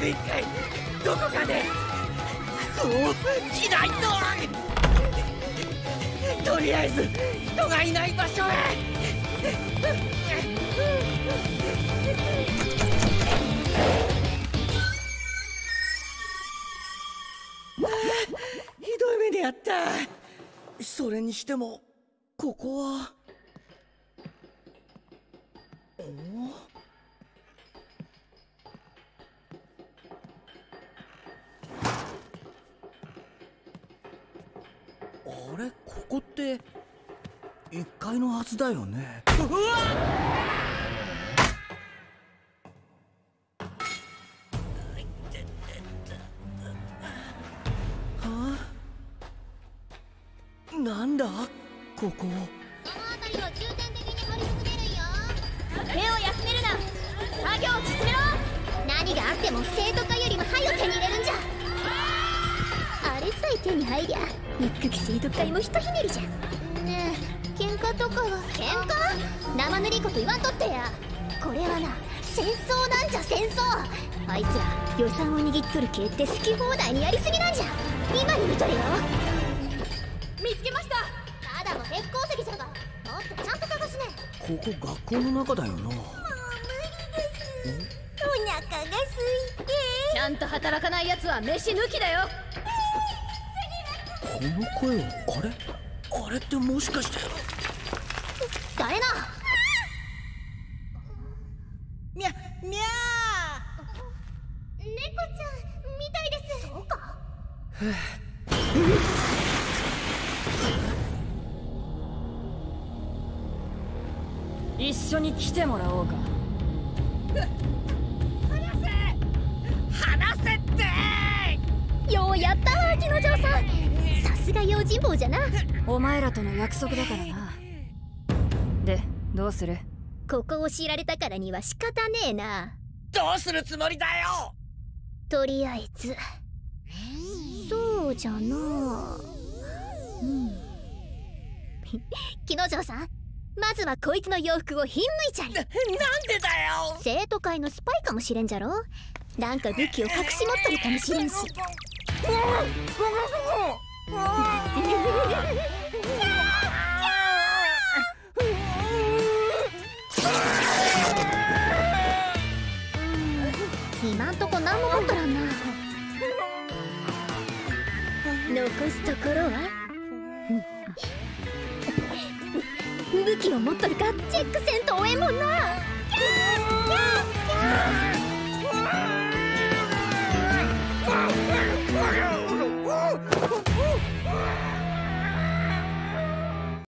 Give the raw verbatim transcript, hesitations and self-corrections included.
一回どこかで服を着ないと。とりあえず人がいない場所へ。ひどい目であった。それにしてもここはあれ、ここっていっかいのはずだよね。うわっ！はあ？なんだここ。 その辺りを重点的に掘り進めるんよ。手を休めるな。作業を進めろ。何があっても生徒会よりも早く手に入れるんじゃ。あれさえ手に入りゃ一攫生徒会もひとひねりじゃ。ねえ、喧嘩とかは。喧嘩？生ぬりこと言わんとってや。これはな、戦争なんじゃ。戦争。あいつら予算を握っとる系って好き放題にやりすぎなんじゃ。今に見とれよ。見つけました。ただの鉄鉱石じゃが、もっとちゃんと探しね。 ここ学校の中だよな。 もう無理です。お腹が空いて。ちゃんと働かないやつは飯抜きだよ。 この声はあれあれってもしかして。 誰な。 みゃみゃー。猫ちゃんみたいです。そうか。 一緒に来てもらおうか。 離せ離せってようやったわ、木之丞さん。さすが用心棒じゃな。 お前らとの約束だからな。で、どうする？ ここを知られたからには仕方ねえな。 どうするつもりだよ。 とりあえずそうじゃな。うん木之丞さん、まずはこいつの洋服をひんむいちゃり。な、なんでだよ。 生徒会のスパイかもしれんじゃろ。なんか武器を隠し持っとるかもしれんし。今んとこ何も持っとらんな。残すところは武器を持っとるかチェックせんとおえんもんな。